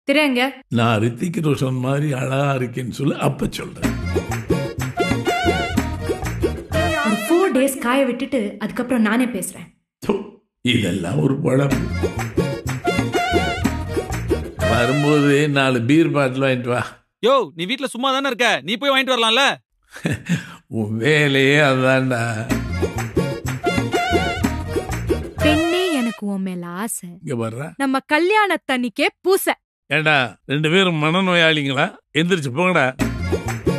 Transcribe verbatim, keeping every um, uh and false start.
திரையங்க. நான் ரித்திக் ரோஷன் மாதிரி அழகா இருக்கேன்னு சொல்லி அப்ப சொல்றேன். ஒரு ஃபோர் டேஸ் காய விட்டுட்டு அதுக்கப்புறம் நானே பேசுறேன். இதெல்லாம் ஒரு பழம். வரும்போது நாலு பீர் பாட்டில் வாங்கிட்டு வா. யோ, நீ வீட்டுல சும்மா தானே இருக்க, நீ போய் வாங்கிட்டு வரலாம்ல. உன் வேலையே அதான்டா. பெண்ணே எனக்கு உன் மேல ஆசை. இங்க வர்ற நம்ம கல்யாணத்தன்னிக்கே பூசை. ஏண்டா ரெண்டு பேரும் மனநோயாளிங்களா? எந்திரிச்சு போங்கடா.